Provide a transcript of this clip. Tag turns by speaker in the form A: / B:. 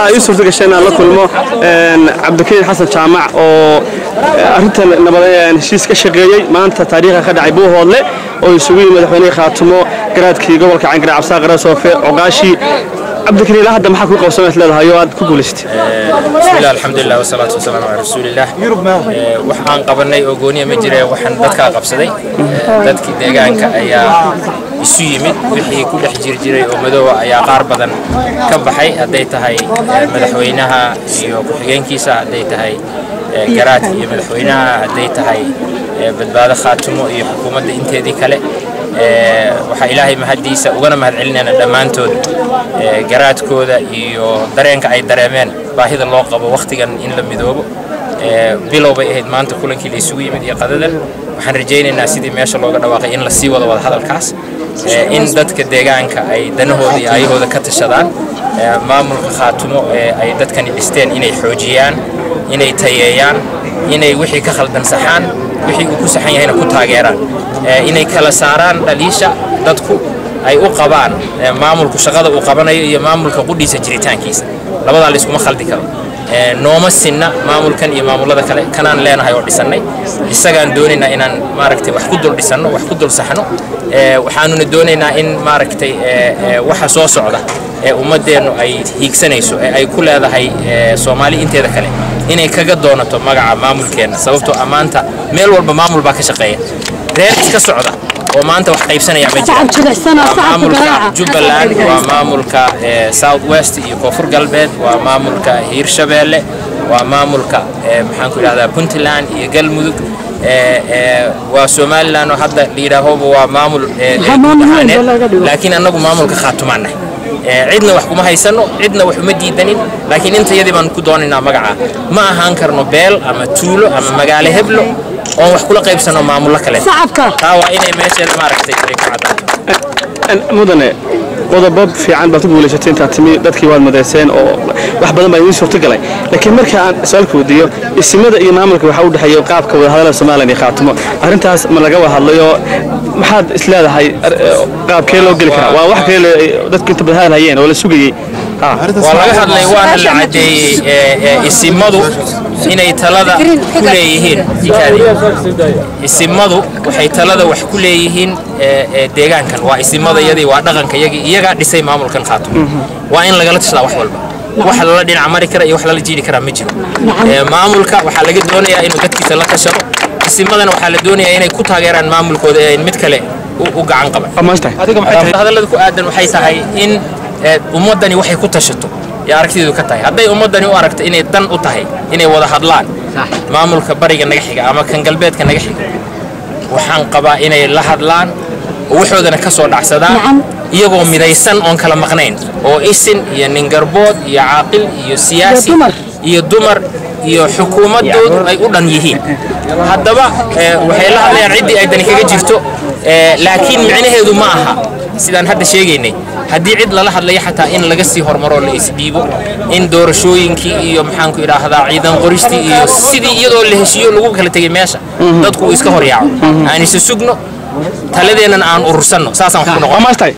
A: waxaa ii suurta gashay inaan la kulmo cabdikariin xasan jaamac oo arrintan nabadeen heshiis ka shaqeeyay maanta taariikhda ka dhacay Buuhoodle oo isugu yimid madaxweynaha Khaatumo garaadkii gobolka Cankar Cabsaaq Qarasoofe Oqaashi cabdikariin hadda maxaa ku qabsanayd leedahay oo aad ku guuleysatay
B: bismillaah alxamdulillaah wasalaatu wasalaamu calaa rasuulillaah waxaan qabanay oo gooniya ma jiray waxaan dadka qabsaday dadkii deegaanka ayaa isu yimid wixii ku dhex jiray oo madoow ayaa qaar badan ka baxay haday tahay madaxweynaha iyo ku-xigeenkiisa haday tahay garaadka iyo madaxweynaha haday tahay badbaado Khaatumo iyo xukuumadda inteedii kale waxa ilaahay mahadiisa ugana mahadcelinayna dhamaantood garaadkooda iyo dareenka ay dareemeen baahida loo qabo waqtigan in la midoobo bilowbay ahayd maanta kulankii la isugu yimid iyo qadadan waxaan rajaynaynaa sidii meesha looga dhawaaqay in la sii wada hadalkaas in dadka deegaanka ay danahooda iyo ayahooda ka tashadaan maamulka Khaatumo ay dadkani dhisteen inay xoojiyaan inay tayeeyaan inay wixii ka khaldan saxaan wixii uu ku saxan yahayna ku taageeraan inay kala saaraan dhaliisha dadku ay u qabaan maamulku shaqada uu qabanayo iyo maamulka qudhiisa jiritaankiisa labada la isku khaldi karo nooma sinna maamulkan iyo maamulada kale kanaan leenahay oo dhisanay isagaan doonaynaa inaan maaragtay wax ku dul dhisano wax ku dul saxno waxaanuna doonaynaa in maaragtay waxa soo socda ummadeenu ay hiigsanayso ay ku leedahay Soomaali inteeda kale inay kaga doonato magaca maamulkeena sababtoo amaanta meel walba maamul baa ka shaqeeya reer iska socda oo maanta wax qaybsanaya ma jiraan maamulka Jubbaland waa maamulka South West iyo Koonfur Galbeed waa maamulka Hiirshabeelle waa maamulka maxaan ku yiraahdaa Puntland iyo Galmudug waa Somaliland oo hadda liirahooba waa maamul laakiin anagu maamulka Khaatumaanay cidna wax kuma haysano cidna wax uma diidanin laakiin inta yadii baan ku doonaynaa magaca ma ahaan karno beel ama tuulo ama magaalo heblo oo wax kula qaybsano maamulo kale taa waa inay meesha maaragtay ka cadaato
A: mudane qodob fiican baad ku guuleysatay inta timi dadkii waad madeyseen oo wax badan baa idin suurta galay laakiin marka aan su'aalku wadiyo ismada iyo maamulka waxa u dhaxeeyo qaabka wada hadalada Soomaaliya iyo Khaatumo arrintaas ma laga wada hadlayo maxaad isleedahay qaabkee loo gali karaa waa wax kale dadku inta badan hadlayeen oo la sugayay
B: waa laga hadlay waana la cadeeyay ismadu inay talada ku leeyihiin ismadu waxay talada wax ku leeyihiin deegaankan waa ismada yadii waa dhaqanka iyaga dhisay maamulkan Khaatumo waa in laga la tashadaa wax walba wax la dhinac mari kara iyo wax la jiidi kara ma jiro maamulka waxa laga doonayaa inuu dadkiisa la tashado ismadana waxa la doonayaa inay ku taageeraan maamulkooda ee mid kale u gacan qaban adiga maxay hadalada ku aadan waxay tahay in ummadani waxay ku tashato ya aragtidu ka tahay haday ummadani u aragto inay dan u tahay inay wada hadlaan maamulka bariga naga xiga ama kan galbeedka naga xiga waxaan qabaa inay la hadlaan waxoodana ka soo dhacsadaan iyagoo midaysan oon kala maqnayn oo isin iyo ningarbood iyo caaqil iyo siyaasi iyo dumar iyo xukuumadoodu ay u dhan yihiin haddaba waxay la hadlayaan cidii ay dani kaga jirto laakiin micnaheedu ma aha sidaan hadda sheegaynay haddii cid lala hadlayo xataa in laga sii hormaro la isdhiibo in doorashooyinkii iyo maxaan ku idhaahdaa ciidan qoristii iyo sidii iyadoo la heshiiyo lagu kala tegay meesha dadku iska hor yaaco aan isa sugno taladeena aan urursanno saasaan wax ku noqon